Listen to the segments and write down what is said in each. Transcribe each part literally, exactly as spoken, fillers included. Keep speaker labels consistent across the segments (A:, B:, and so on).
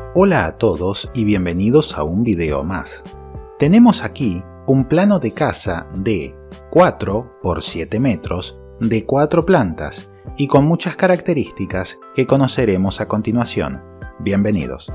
A: Hola a todos y bienvenidos a un video más. Tenemos aquí un plano de casa de cuatro por siete metros de cuatro plantas y con muchas características que conoceremos a continuación. Bienvenidos.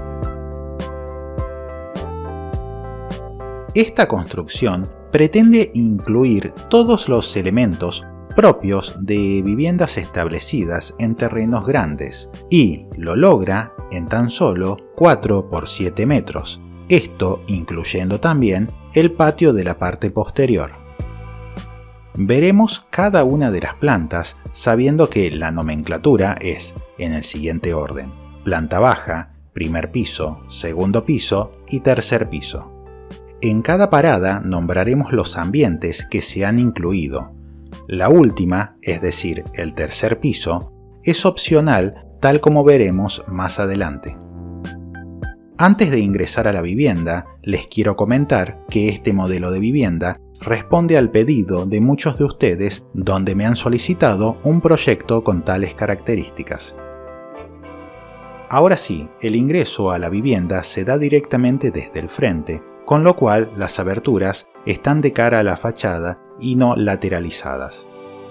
A: Esta construcción pretende incluir todos los elementos propios de viviendas establecidas en terrenos grandes y lo logra en tan solo cuatro por siete metros, esto incluyendo también el patio de la parte posterior. Veremos cada una de las plantas sabiendo que la nomenclatura es en el siguiente orden: planta baja, primer piso, segundo piso y tercer piso. En cada parada nombraremos los ambientes que se han incluido. La última, es decir, el tercer piso, es opcional tal como veremos más adelante. Antes de ingresar a la vivienda, les quiero comentar que este modelo de vivienda responde al pedido de muchos de ustedes donde me han solicitado un proyecto con tales características. Ahora sí, el ingreso a la vivienda se da directamente desde el frente, con lo cual las aberturas están de cara a la fachada y no lateralizadas.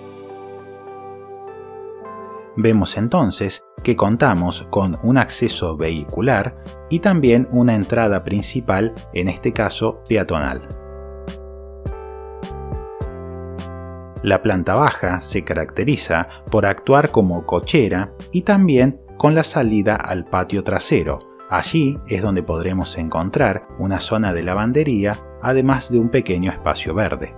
A: Vemos entonces que contamos con un acceso vehicular y también una entrada principal, en este caso peatonal. La planta baja se caracteriza por actuar como cochera y también con la salida al patio trasero. Allí es donde podremos encontrar una zona de lavandería, además de un pequeño espacio verde.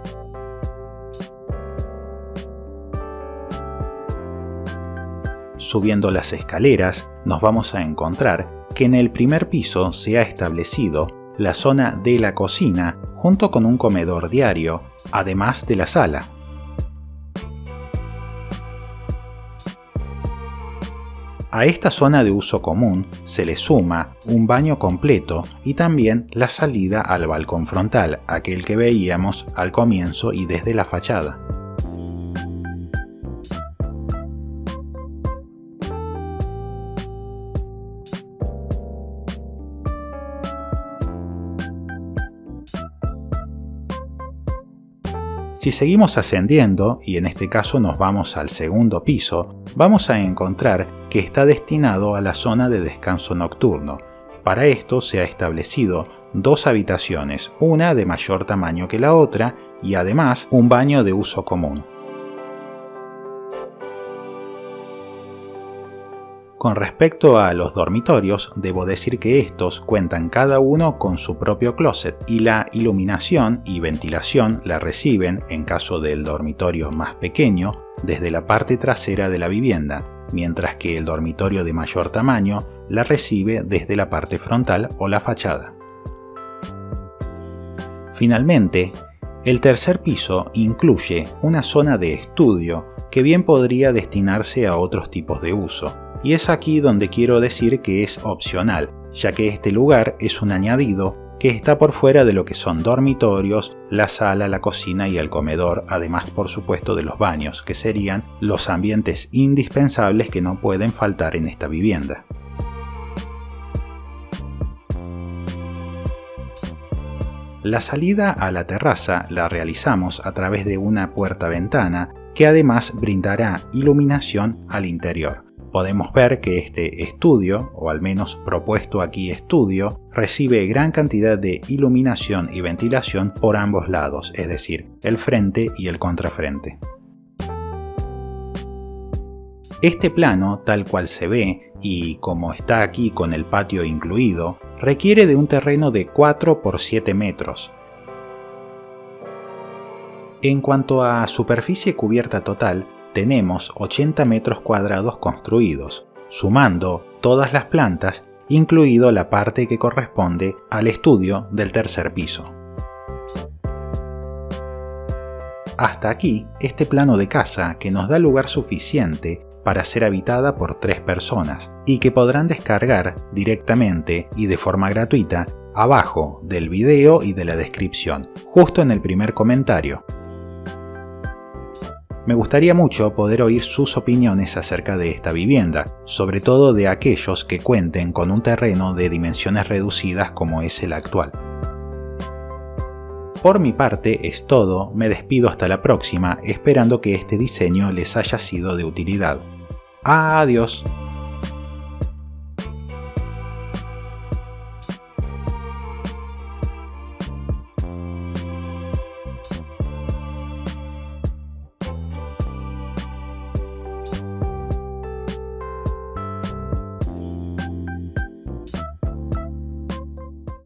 A: Subiendo las escaleras, nos vamos a encontrar que en el primer piso se ha establecido la zona de la cocina junto con un comedor diario, además de la sala. A esta zona de uso común se le suma un baño completo y también la salida al balcón frontal, aquel que veíamos al comienzo y desde la fachada. Si seguimos ascendiendo, y en este caso nos vamos al segundo piso, vamos a encontrar que está destinado a la zona de descanso nocturno. Para esto se ha establecido dos habitaciones, una de mayor tamaño que la otra y además un baño de uso común. Con respecto a los dormitorios, debo decir que estos cuentan cada uno con su propio closet y la iluminación y ventilación la reciben, en caso del dormitorio más pequeño, desde la parte trasera de la vivienda, mientras que el dormitorio de mayor tamaño la recibe desde la parte frontal o la fachada. Finalmente, el tercer piso incluye una zona de estudio que bien podría destinarse a otros tipos de uso. Y es aquí donde quiero decir que es opcional, ya que este lugar es un añadido que está por fuera de lo que son dormitorios, la sala, la cocina y el comedor, además por supuesto de los baños, que serían los ambientes indispensables que no pueden faltar en esta vivienda. La salida a la terraza la realizamos a través de una puerta-ventana que además brindará iluminación al interior. Podemos ver que este estudio, o al menos propuesto aquí estudio, recibe gran cantidad de iluminación y ventilación por ambos lados, es decir, el frente y el contrafrente. Este plano, tal cual se ve, y como está aquí con el patio incluido, requiere de un terreno de cuatro por siete metros. En cuanto a superficie cubierta total, tenemos ochenta metros cuadrados construidos, sumando todas las plantas, incluido la parte que corresponde al estudio del tercer piso. Hasta aquí este plano de casa que nos da lugar suficiente para ser habitada por tres personas y que podrán descargar directamente y de forma gratuita abajo del video y de la descripción, justo en el primer comentario. Me gustaría mucho poder oír sus opiniones acerca de esta vivienda, sobre todo de aquellos que cuenten con un terreno de dimensiones reducidas como es el actual. Por mi parte es todo, me despido hasta la próxima, esperando que este diseño les haya sido de utilidad. Adiós.